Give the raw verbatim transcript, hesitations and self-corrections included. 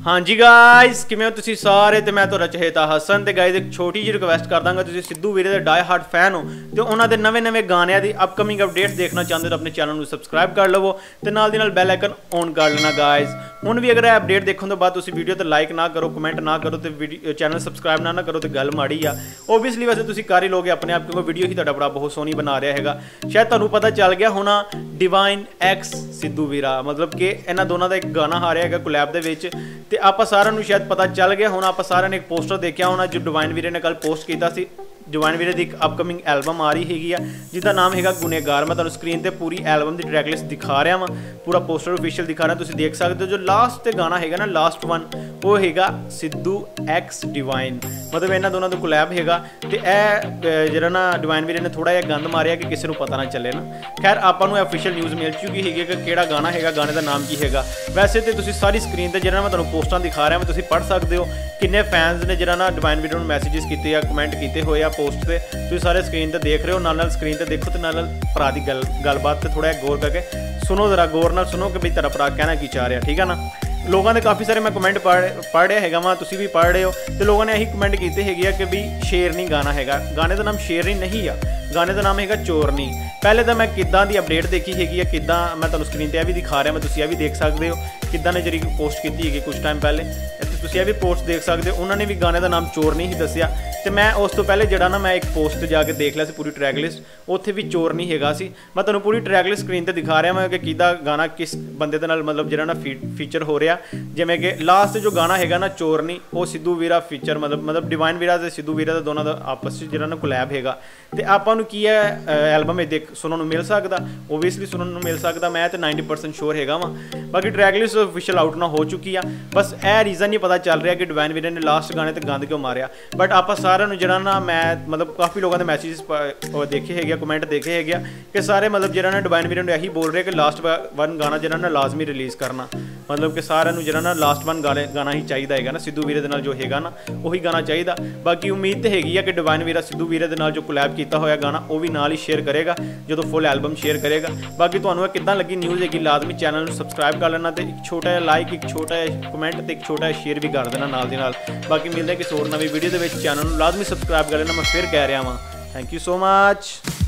हाँ जी गाइस किवें हो तुसीं सारे ते मैं तुहाडा चहेता हसन ते गाइस एक छोटी जी रिक्वेस्ट कर दांगा तुसीं सिद्धू वीरे दे डाई हार्ड फैन हो ते उन्हां दे नवे नवे गाणियां दी अपकमिंग अपडेट्स देखना चाहते हो तो अपने चैनल नूं सबसक्राइब कर लवो ते नाल दी नाल बैल आइकन ऑन कर लेना गाइस। हुण भी अगर अपडेट देखने तो बाद तुसीं वीडियो ते लाइक ना करो कमेंट ना करो तो वीडियो चैनल सबसक्राइब ना ना करो तो गल माड़ी आ ओबीअसली वैसे तुसीं कर ही लोगे अपने आप क्योंकि वीडियो ही तुहाडा भरा बहुत सोहनी बना रहा हैगा। शायद तुहानूं पता चल गया होना डिवाइन एक्स सिद्धू वीरा मतलब कि इन्हां दोनों का एक गाना आ रहा है कोलैब दे विच ते आपां सारिआं नूं शायद पता चल गया होना आप सारे ने एक पोस्टर देखा होना जो डिवाइन वीरे ने कल पोस्ट किया सी। डिवाइन वीरे की एक अपकमिंग एल्बम आ रही हैगी आ जिसका नाम है गुनेगार। मैं तुहानूं स्क्रीन पर पूरी एल्बम की ट्रैक लिस्ट दिखा रहा वहाँ पूरा पोस्टर ऑफिशियल दिखा रहा तुसीं देख सकते हो। जो लास्ट ते गाना है ना लास्ट वन वो हैगा सिद्धू एक्स डिवाइन मतलब इन्होंने दोनों का कोलैब हैगा ते ए जिहड़ा ना डिवाइन वीरे ने थोड़ा जिहा गंद मारिया कि किसी को पता ना चले ना। खैर आपां नूं ऑफिशियल न्यूज़ मिल चुकी है कि किहड़ा गाना हैगा गाने का नाम की हैगा। वैसे तो तुसीं सारी स्क्रीन पर जिहड़ा मैं तुहानूं पोस्टां दिखा रहा तुसीं पढ़ सकते हो किन्ने फैंस ने जिहड़ा ना डिवाइन वीरे नूं मैसेजेस कीते या कमेंट किए हुए आ पोस्ट से तुसीं सारे स्क्रीन पर देख रहे हो। नाल नाल स्क्रीन पर देखो तो नाल नाल भरा की गल गलबात से थोड़ा गौर करके सुनो जरा गौर नाल सुनो कि भाई तेरा भरा कहना की चाह रहा ठीक है ना। लोगों ने काफ़ी सारे मैं कमेंट पढ़ पढ़ रहा है वहाँ तुसीं भी पढ़ रहे हो तो लोगों ने यही कमेंट किए है कि भी शेरनी गाना है गाने का नाम शेरनी नहीं आ गाने का नाम है चोरनी। पहले तो मैं किद्दां दी अपडेट देखी हैगी किद्दां मैं तुहानूं स्क्रीन पर भी दिखा रहा मैं तुसीं भी देख सकते हो किद्दां ने जी पोस्ट की है कुछ टाइम पहले तुसीं भी पोस्ट देख सकते हो। उन्होंने भी गाने का नाम चोरनी ही दसिया तो मैं उस तो पहले जरा ना मैं एक पोस्ट जाके देख लिया पूरी ट्रैक लिस्ट उत्थे भी चोरनी हैगा सी। मैं तुहानूं पूरी ट्रैक लिस्ट स्क्रीन पर दिखा रहा मैं कि किदा गाना किस बंदे दे नाल मतलब जरा ना फी फीचर हो रहा जिवें कि लास्ट जो गाना हैगा ना चोरनी वो सिद्धू वीरा फीचर मतलब मतलब डिवाइन वीरा ते सिद्धू वीरा दा दोनों दा आपस में जरा ना कोलैब हैगा ते आपां नूं की है एल्बम देख सुनने मिल सकता ओबीअसली सुनने मिल सकता मैं तो नाइनटी परसेंट श्योर हैगा वा। बाकी ट्रैक लिस्ट ऑफिशियल आउट ना हो चुकी है बस यह रीज़न नहीं पता चल रहा कि डिवाइन वीरे ने लास्ट गाने ते गंद क्यों मारिया। बट आप सारे जरा ना मैं मतलब काफ़ी लोगों ने मैसेजेस देखे है कमेंट देखे है कि सारे मतलब जरा ना डिवाइन वीरे यही बोल रहे कि लास्ट वन गाना जरा ना लाजमी रिलीज़ करना मतलब कि सारे जरा ना लास्ट वन गाने गाना ही चाहिए है ना सिद्धू वीरे जो है ना वही गाना चाहिए। बाकी उम्मीद तो हैगी है कि डिवाइन वीरा सिद्धू वीरे जो कोलैब किया होया गाना वो भी नाल ही शेयर करेगा जो फुल एल्बम शेयर करेगा। बाकी तुहानूं किद्दां लगी न्यूज़ हैगी लाजमी चैनल को सबसक्राइब कर लेना तो एक छोटा जिहा लाइक एक छोटा जिहा कमेंट तो एक छोटा जिहा शेयर भी कर देना नाल दी नाल। बाकी मिलते किसी होर नवीं वीडियो के चैनल को लाजमी सबसक्राइब कर लेना मैं फिर कह रहा वहाँ। Thank you so much.